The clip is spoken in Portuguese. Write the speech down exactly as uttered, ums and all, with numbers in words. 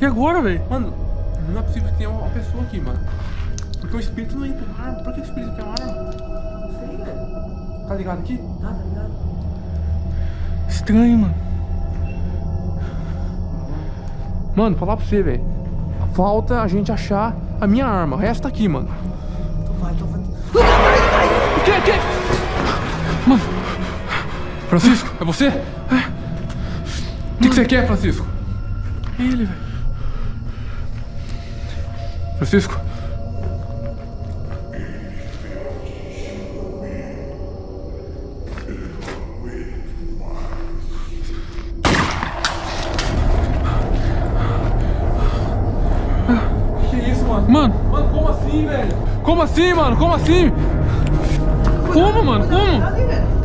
E agora, velho? Mano, não é possível que tenha uma pessoa aqui, mano. Porque o espírito não entra em arma. Por que o espírito tem uma arma? Não sei, velho. Tá ligado aqui? Tá, tá ligado? Estranho, mano. Mano, falar pra você, velho. Falta a gente achar a minha arma. O resto tá aqui, mano. Então vai, então vai. O que? O que? Mano. Francisco, é você? É. O que, que você quer, Francisco? É ele, velho. Francisco. Que isso, mano? Mano, Mano, como assim, velho? Como assim, mano? Como assim? como, mano? Como? Ali, velho.